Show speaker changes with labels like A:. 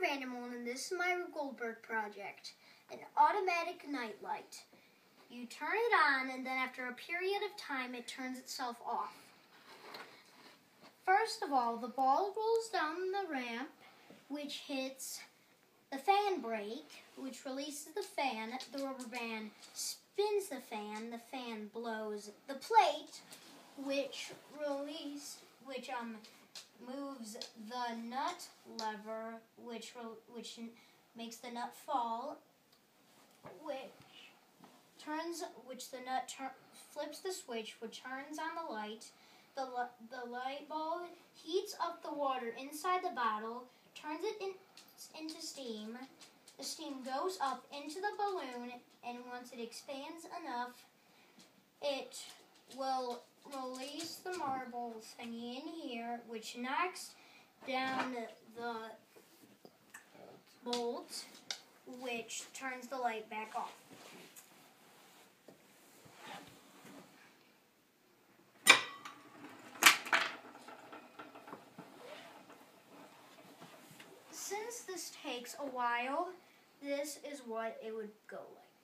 A: Animal, and this is my Goldberg project, an automatic nightlight. You turn it on, and then after a period of time, it turns itself off. First of all, the ball rolls down the ramp, which hits the fan brake, which releases the fan. The rubber band spins the fan blows the plate, which moves the nut lever, which makes the nut fall, flips the switch, which turns on the light. The light bulb heats up the water inside the bottle, turns it into steam. The steam goes up into the balloon, and once it expands enough, it will release the marble thingy in here, which knocks down the bolt, which turns the light back off. Since this takes a while, this is what it would go like.